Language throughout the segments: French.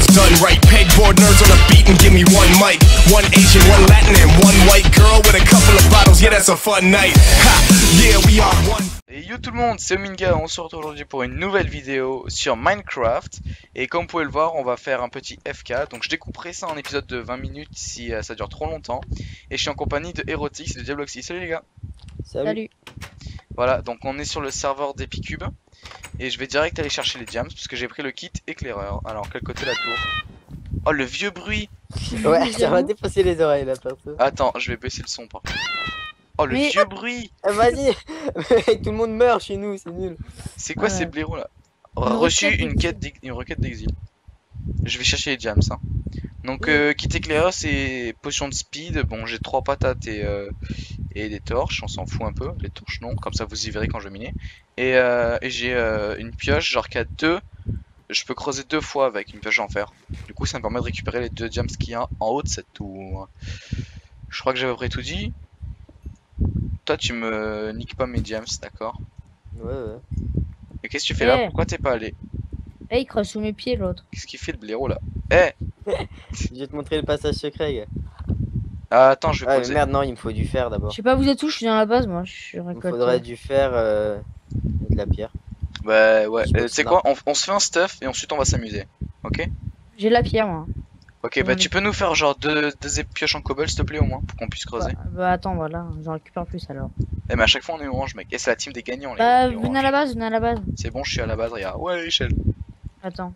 it's done right. Pegboard nerds on a beat and give me one mic. One Asian, one Latin, and one white girl with a couple of bottles. Yeah, that's a fun night. Ha! Yeah, we are one. Et yo tout le monde, c'est Ominga, on se retrouve aujourd'hui pour une nouvelle vidéo sur Minecraft. Et comme vous pouvez le voir, on va faire un petit FK. Donc je découperai ça en épisode de 20 minutes si ça dure trop longtemps. Et je suis en compagnie de Erotix et de Diabloxy. Salut les gars. Salut. Voilà, donc on est sur le serveur d'Epicube. Et je vais direct aller chercher les diams parce que j'ai pris le kit éclaireur. Alors quel côté la tour? Oh le vieux bruit. Ouais, ça va dépasser les oreilles là perso. Attends, je vais baisser le son par contre. Oh le vieux bruit. Vas-y. Tout le monde meurt chez nous, c'est nul. C'est quoi ces blaireaux là? Reçu une requête d'exil. Je vais chercher les diams hein. Donc kit éclaireur c'est potion de speed. Bon j'ai 3 patates et des torches, on s'en fout un peu. Les torches non, comme ça vous y verrez quand je vais miner. Et j'ai une pioche genre qu'à 2. Je peux creuser 2 fois avec une pioche en fer. Du coup ça me permet de récupérer les 2 diams qu'il y a en haut de cette tour. Je crois que j'ai à peu près tout dit. Toi tu me niques pas mes diams, d'accord? Ouais. Et qu'est-ce que tu fais là? Pourquoi t'es pas allé? Eh, il creuse sous mes pieds l'autre. Qu'est-ce qu'il fait le blaireau là? Eh Je vais te montrer le passage secret, gars. Ah, attends, je vais Ah poser. merde, non, il me faut du fer d'abord. Je sais pas, vous êtes où? Je suis dans la base, moi. Il me faudrait du fer et de la pierre. Bah ouais, tu sais quoi? Non. On se fait un stuff et ensuite on va s'amuser. Ok? J'ai la pierre, moi. Ok, bah tu peux nous faire genre deux pioches en cobble s'il te plaît au moins pour qu'on puisse creuser. Bah attends, voilà, j'en récupère plus alors. Eh mais à chaque fois on est orange mec. Et c'est la team des gagnants les Bah les venez à la base, venez à la base. C'est bon, je suis à la base, regarde. Ouais, Michel. Attends.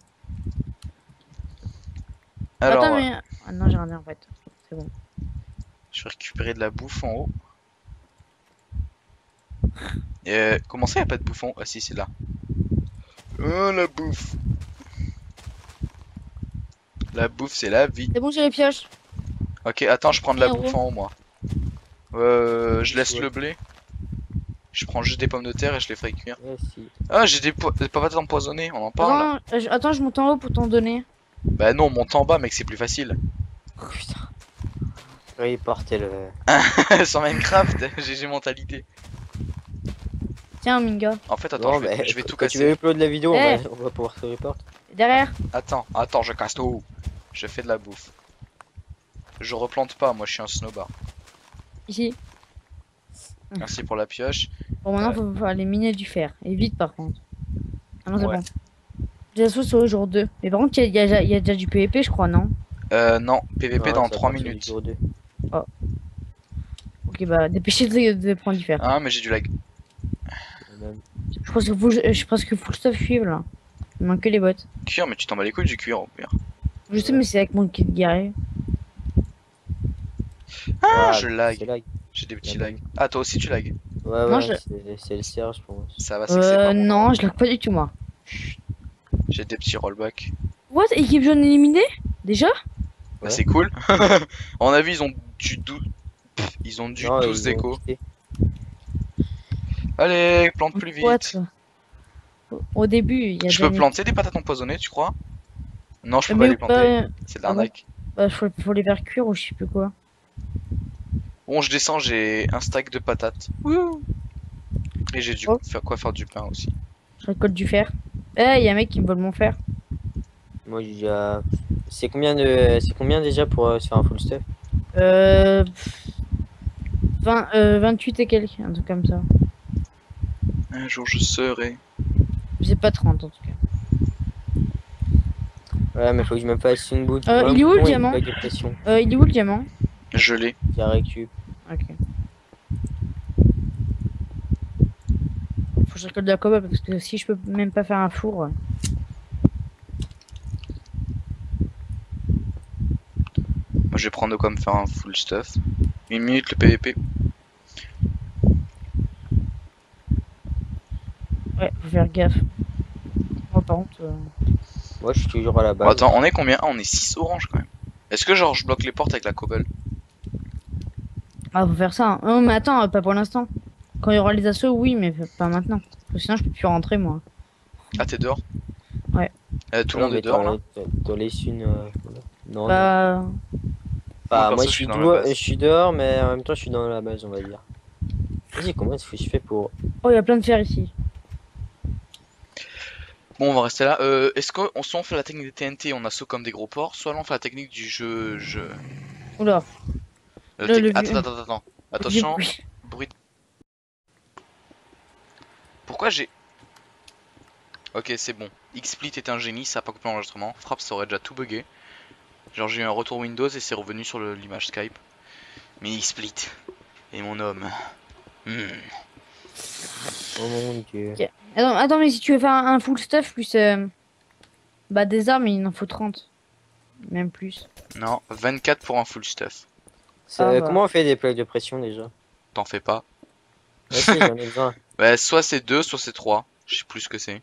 Alors, Attends, mais. Ah non, j'ai rien en fait. C'est bon. je vais récupérer de la bouffe en haut. Comment ça, y'a pas de bouffe en haut? Ah si, c'est là. Oh la bouffe. La bouffe, c'est la vie. C'est bon, j'ai les pioches. Ok, attends, je prends de la Frérot. bouffe en haut moi. Je laisse le blé. Je prends juste des pommes de terre et je les ferai cuire. Ouais, si. Ah, j'ai des patates empoisonnées, on en parle. Attends, je monte en haut pour t'en donner. Bah non, monte en bas mec, c'est plus facile. Oh, putain. Oui, portez le. Sur Minecraft, GG mentalité. Tiens, Minga. En fait, attends, Bon, je vais tout quand tu casser. veux upload la vidéo, Eh. on va pouvoir se report. Derrière. Attends, je casse tout. Je fais de la bouffe. Je replante pas, moi je suis un snowbar. Ici. Merci pour la pioche. Bon, maintenant, faut aller miner du fer. Et vite, par contre. Ah non, c'est Ouais. bon. J'ai la sauce au jour 2. Mais par contre, il y a déjà du PVP, je crois, non? Non, PVP Ouais, dans ça 3 va partir minutes. du jour 2. Ok, bah, dépêchez de prendre du fer. Ah, mais j'ai du lag. Je pense que faut que stuff suive là. Il manque que les bottes. Cuir, mais tu t'en bats les couilles du cuir au pire. Je sais, mais c'est avec mon kit guerrier. Ah, Ouais, je lag. c'est lag. J'ai des petits lags. Ah, toi aussi tu lag. Ouais, Non, c'est le cierge, je pense. Ça va, c'est que c'est pas bon. Non, je lag pas du tout, moi. J'ai des petits rollbacks. What? Équipe jaune éliminée? Déjà? Bah, Ouais. c'est cool. En avis, ils ont du Ils ont du Non, 12 ils ont déco. quitté. Allez, plante plus vite. What? Au début, il y a Je peux planter des patates empoisonnées, tu crois? Non, je peux pas les planter. C'est de l'arnaque. Bah, faut les faire cuire ou je sais plus quoi. Bon, je descends, j'ai un stack de patates. Et j'ai dû Oh. faire du pain aussi. Je récolte du fer. Eh, il y a un mec qui me vole mon fer. Moi, j'ai déjà. C'est combien déjà pour se faire un full stuff? 28 et quelques, un truc comme ça. Un jour je serai. C'est pas 30 en tout cas. Ouais, mais faut que je me fasse une bout. Il est où le diamant? Il est où le diamant? Je l'ai. J'ai récup. Ok. Faut que je récolte de la cobble parce que si je peux même pas faire un four. Moi je vais prendre comme faire un full stuff. 1 minute le PVP. Ouais, faut faire gaffe. Moi par contre. Moi, je suis toujours à la base. Bon, attends, on est combien? Ah, on est 6 orange quand même. Est-ce que genre je bloque les portes avec la cobble? Ah, faut faire ça. Hein. Non, mais attends, pas pour l'instant. Quand il y aura les assauts, oui, mais pas maintenant. Parce que sinon, je peux plus rentrer moi. Ah, t'es dehors? Ouais. Tout le monde est dehors là? Dans les unes. Non, non. Bah. Bah, Moi, moi, perso, je suis dehors, mais en même temps, je suis dans la base, on va dire. Vas-y, comment est-ce que je fais pour. Oh, il y a plein de fer ici. Bon, on va rester là. Est-ce qu'on soit on fait la technique des TNT, on a saut comme des gros porcs, soit là on fait la technique du jeu. Oula. Attends, attends, attends, attends. J'ai Attention, bruit. bruit. Pourquoi j'ai... Ok, c'est bon. XSplit est un génie, ça a pas coupé l'enregistrement. Frappe, ça aurait déjà tout bugué. Genre j'ai eu un retour Windows et c'est revenu sur l'image Skype. Mais XSplit est mon homme. Oh mon dieu. Ok. Attends, mais si tu veux faire un full stuff plus bah des armes, il en faut 30. Même plus. Non, 24 pour un full stuff. Ah, bah. Comment on fait des plaques de pression déjà? T'en fais pas. Ouais, si, j'en ai besoin. Ouais, soit c'est 2, soit c'est 3. Je sais plus ce que c'est.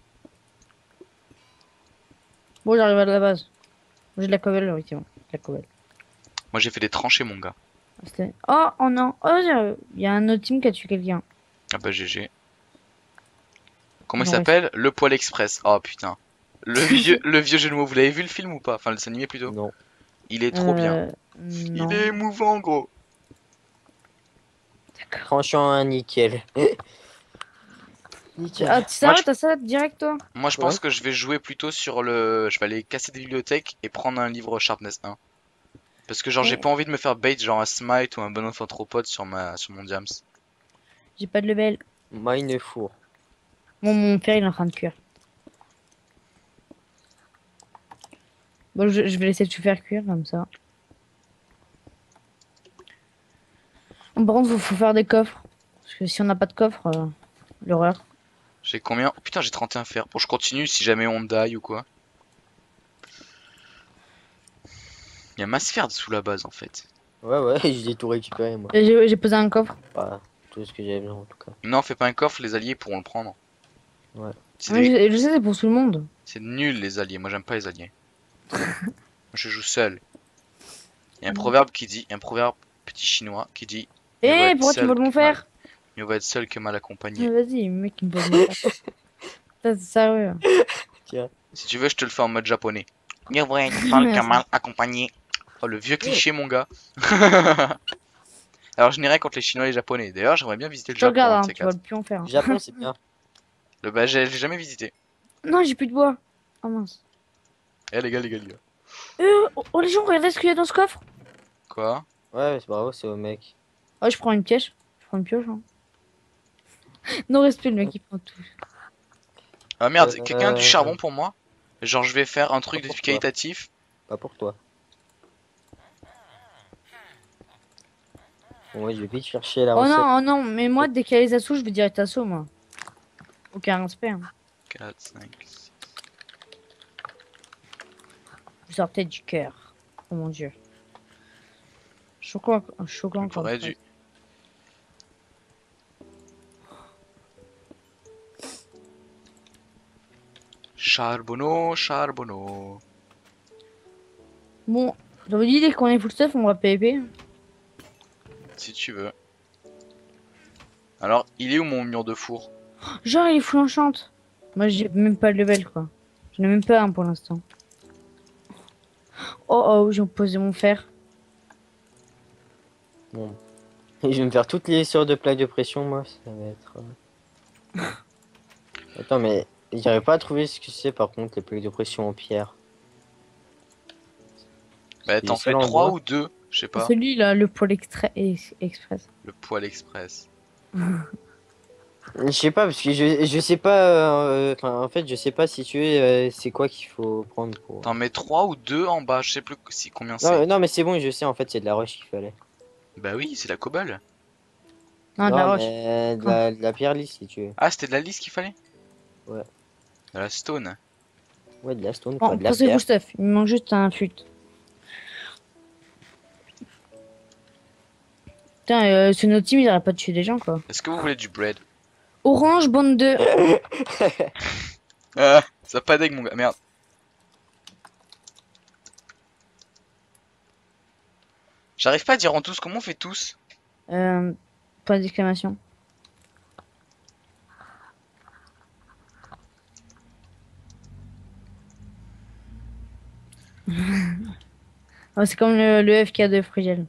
Bon, j'arrive à la base. J'ai de la cobble, effectivement. De la cobble. Moi j'ai fait des tranchées, mon gars. Oh, oh non. Oh, il y a un autre team qui a tué quelqu'un. Ah bah GG. Comment il Non, s'appelle? Le Poil Express. Oh putain. Le vieux jeu de mots. Vous l'avez vu le film ou pas? Enfin, le dessin animé plutôt. Non. Il est trop bien. Non. Il est émouvant, gros. D'accord. Franchement, nickel. Nickel. Ah, tu Moi, sais, t'as ça direct, toi? Moi je Ouais. pense que je vais jouer plutôt sur le... Je vais aller casser des bibliothèques et prendre un livre Sharpness 1. Parce que genre j'ai Ouais. pas envie de me faire bait genre un Smite ou un Bonhomme Anthropode sur mon Diams. J'ai pas de level. Mine four. Mon père, il est en train de cuire. Bon, je vais laisser tout faire cuire comme ça. Par contre, faut faire des coffres. Parce que si on n'a pas de coffre, l'horreur. J'ai combien? Oh, putain j'ai 31 fer. Bon je continue si jamais on die ou quoi. Il y a masse fer sous la base en fait. Ouais, ouais, j'ai tout récupéré moi. J'ai posé un coffre. Pas tout ce que j'avais besoin en tout cas. Non fais pas un coffre, les alliés pourront le prendre. Ouais. C'est Ouais, des- je sais, c'est pour tout le monde. c'est nul les alliés, moi j'aime pas les alliés. Moi je joue seul. Il y a un proverbe qui dit, un proverbe petit chinois qui dit mieux vaut Eh, être pourquoi tu seul voles mon que mal- fer? mieux vaut être seul que mal accompagné. Vas-y, mec, il me vole mon fer. Putain, c'est sérieux. Si tu veux je te le fais en mode japonais. Mieux vaut être seul que mal accompagné. Oh le vieux cliché mon gars. Alors je n'irai contre les chinois et les japonais. D'ailleurs j'aimerais bien visiter le Je Japon. regarde, un de hein, ces tu quatre. voles plus en fer. hein. Japon, c'est bien. Bah j'ai jamais visité. Non, j'ai plus de bois. Oh mince. Eh les gars les gars les gars. Oh, les gens, regardez ce qu'il y a dans ce coffre. Quoi? Ouais, c'est bravo, c'est au mec. Oh, je prends une pioche. Je prends une pioche. Hein. Non respect, le mec, il prend tout. Ah merde, quelqu'un a du Euh, charbon pour moi? Genre je vais faire un truc Pas pour toi. qualitatif. Pas pour toi. Bon, ouais, je vais vite chercher la Oh recette. non, oh non, mais moi, dès qu'il y a les assauts, je veux direct assaut, moi. Aucun respect. Hein. 4, 5, 6. Vous sortez du cœur. Oh mon dieu. Choquant, choquant. J'aurais dû. Charbonneau, charbonneau. Bon, j'avais dit dès qu'on est full stuff, on va PvP. Si tu veux. Alors, il est où mon mur de four? Genre, il est full enchant. Moi, j'ai même pas le level, quoi. Je n'ai même pas un pour l'instant. Oh oh, j'ai posé mon fer. Bon. Et je vais me faire toutes les sortes de plaques de pression, moi. Ça va être. Attends, mais j'arrive pas à trouver ce que c'est par contre, les plaques de pression en pierre. Bah, C'est t'en seul fais en 3 bois. ou 2, je sais pas. Celui là, le pôle express. Le poil express. Je sais pas, parce que je sais pas. Enfin, en fait, je sais pas si tu es. C'est quoi qu'il faut prendre pour. T'en mets 3 ou 2 en bas, je sais plus combien c'est. Non, non, mais c'est bon, je sais, en fait, c'est de la roche qu'il fallait. Bah oui, c'est la cobble. Non, de la roche. mais de la pierre lisse, si tu veux. Ah, c'était de la lisse qu'il fallait? Ouais. De la stone. Ouais, de la stone, Bon, pas de la pensez pierre. full stuff. Il me manque juste un fut. Putain, sur notre team, il aurait pas tué des gens, quoi. Est-ce que vous voulez du bread? Orange, bande de. Ah, ça a pas d'egg mon gars, merde. J'arrive pas à dire en tous, comment on fait tous? Point d'exclamation. Oh, c'est comme le FK de Frigel.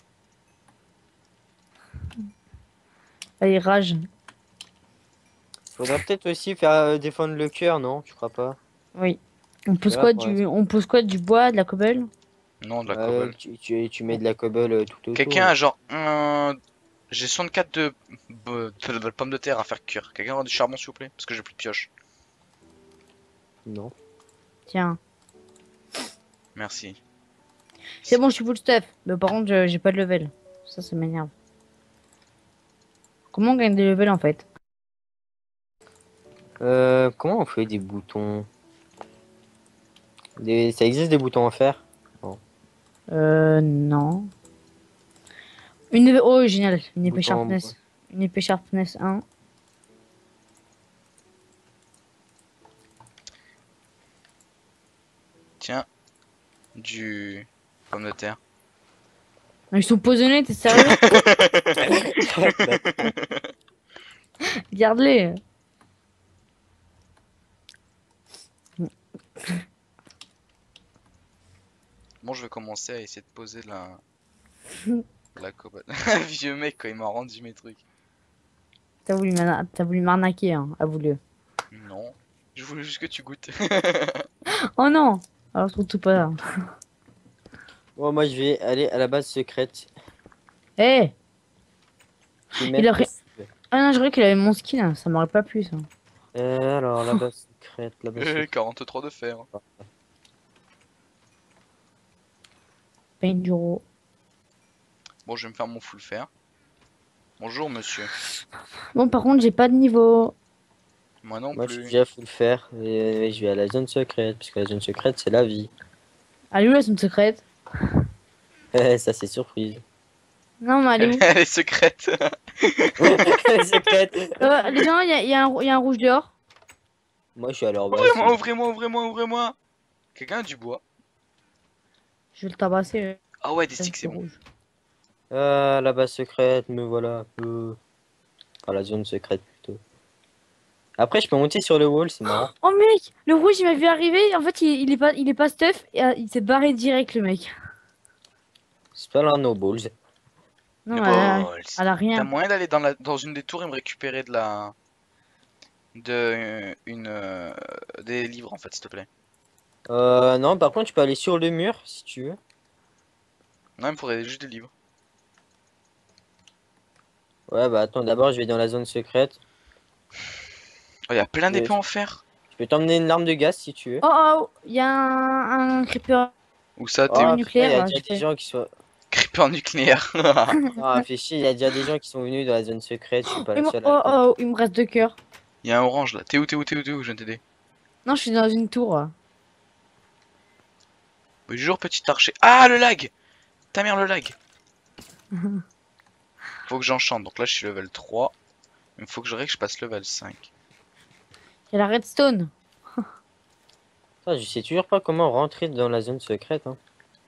Allez, rage. Faudrait peut-être aussi faire défendre le cœur, non? Tu crois pas? Oui. On pose Voilà, quoi pour on pose quoi du bois, de la cobble? Non, de la cobble. Tu mets de la cobble tout Quelqu'un autour. a genre un... J'ai 64 de pommes de terre à faire cuire. Quelqu'un a du charbon s'il vous plaît? Parce que j'ai plus de pioche. Non. Tiens. Merci. C'est bon, je suis full stuff. Mais par contre, j'ai pas de level. Ça m'énerve. Comment on gagne des levels en fait? Comment on fait des boutons? Ça existe des boutons en fer? Non. Oh, génial. Une épée Bouton en bois. sharpness. Une épée sharpness 1. Tiens. Du... Pomme de terre. Ils sont posonnés, t'es sérieux? Regarde-les. Bon, je vais commencer à essayer de poser la cobble. Vieux mec, quand il m'a rendu mes trucs. T'as voulu m'arnaquer, hein, avoue-le. Non. Je voulais juste que tu goûtes. Oh non! Alors surtout pas. Bon, moi je vais aller à la base secrète. Eh! Qui Il aurait- possible. Ah non, je croyais qu'il avait mon skin, hein. Ça m'aurait pas plu ça. Alors, la base secrète, la base secrète. 43 de fer. Pain Duro. Bon, je vais me faire mon full fer. Bonjour, monsieur. Bon, par contre, j'ai pas de niveau. Moi non Moi je suis plus. déjà full faire et je vais à la zone secrète, parce que la zone secrète c'est la vie. Elle est où la zone secrète? Ça c'est surprise. Non, mais elle est où? Elle est secrète. Secrète. Les gens, il y a un rouge dehors. Moi je suis à leur base. Ouvrez-moi, ouvrez-moi, ouvrez-moi, ouvrez-moi. Quelqu'un a du bois. Je vais le tabasser. Ah ouais, des Ça, sticks, c'est bon. rouge. La base secrète, me voilà un peu. Enfin, la zone secrète plutôt. Après, je peux monter sur le wall, c'est marrant. Oh mec, le rouge il m'a vu arriver. En fait, il est pas stuff et il s'est barré direct le mec. C'est pas là, no balls. Non, Le elle a balls. elle a T'as rien. moyen d'aller dans une des tours et me récupérer des livres en fait, s'il te plaît. Non, par contre, tu peux aller sur le mur si tu veux. Non, il me faudrait juste des livres. Ouais, bah attends, d'abord, je vais dans la zone secrète. Oh, il y a plein d'épées en fer. Je peux t'emmener une arme de gaz si tu veux. Oh oh, il y a un creeper. Où ça, Oh, t'es où? après, nucléaire, il y a là, déjà je des fais. gens qui sont. Creeper nucléaire. Ah, fais chier, il y a déjà des gens qui sont venus dans la zone secrète. Je suis pas la seule Oh à. oh, il me reste 2 cœurs. Il y a un orange là. T'es où, t'es où, t'es où, t'es où? Je viens t'aider. Non, je suis dans une tour. Bonjour, petit archer. Ah, le lag! Ta mère, le lag! Faut que j'enchante. Donc là, je suis level 3. Il faut que je passe level 5. Il y a la redstone. Ça, je sais toujours pas comment rentrer dans la zone secrète. Hein.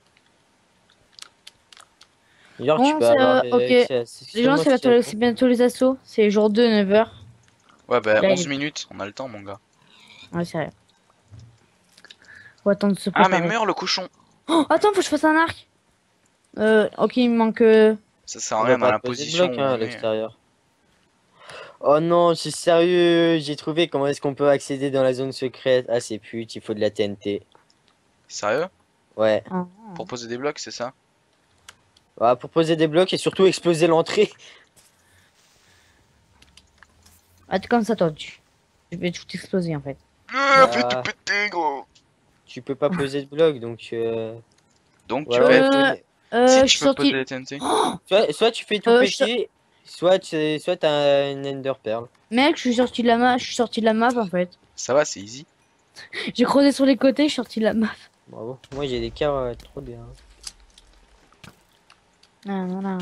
Genre, Bon, tu peux avoir. ok. Les gens, c'est bientôt les assauts. C'est jour 2, 9h. Ouais, bah, Là, 11 minutes. On a le temps, mon gars. Ouais, c'est vrai. Faut attendre de se Ah, mais préparer. meurs le cochon! Oh, attends, faut que je fasse un arc. Ok, il me manque. Ça sert à On rien va dans pas la poser de position. bloc où hein, on à est. l'extérieur. Oh non, c'est sérieux, j'ai trouvé comment est-ce qu'on peut accéder dans la zone secrète. Ah, c'est pute, il faut de la TNT. Sérieux? Ouais. Oh. Pour poser des blocs, c'est ça? Voilà, pour poser des blocs et surtout exploser l'entrée. Ah, t'es comme ça, toi. Je vais tout exploser en fait. Fais tout péter, gros! Tu peux pas poser de blocs donc. Donc, Ouais, tu ouais, pètes. faut- Si Je tu suis peux sorti. poser les TNT. Soit tu fais tout Je péter, soit t'as une Ender Pearl. Mec, je suis sorti de la map. Je suis sorti de la map en fait. Ça va, c'est easy. J'ai creusé sur les côtés. Je suis sorti de la map. Bravo. Moi j'ai des cœurs trop bien. Ah, voilà.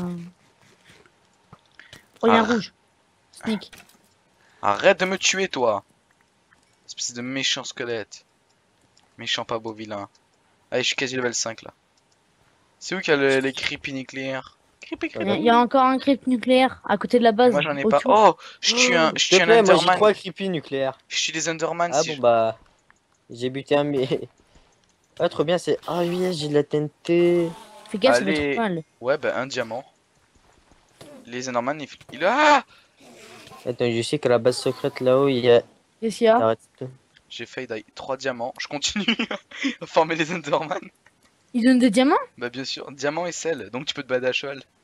Oh, il y a un Ah. rouge. Sneak. Arrête de me tuer, toi! Espèce de méchant squelette. Méchant pas beau vilain. Allez, je suis quasi level 5 là. C'est où qu'il y a les creepy nucléaires? Creepy, Ouais, creepy. Il y a encore un crypt nucléaire à côté de la base. Moi j'en ai au pas. tout. Oh! Je tue un S'il te un plaît, moi j'ai Enderman. 3 creepy nucléaires. Je tue des Enderman Ah si bon je... bah. J'ai buté un mais. Ah trop bien, c'est. Ah oui, j'ai de la TNT. Fais gaffe, ça va Allez. être mal. Ouais, bah un diamant. Les Enderman, il... Ah! Attends, je sais qu'à la base secrète là-haut, il y a Qu'est-ce qu'il y a? la redstone. J'ai failli die. 3 diamants. Je continue à former les Enderman. Ils donnent des diamants? Bah bien sûr, diamant et sel. Donc tu peux te balader à cheval.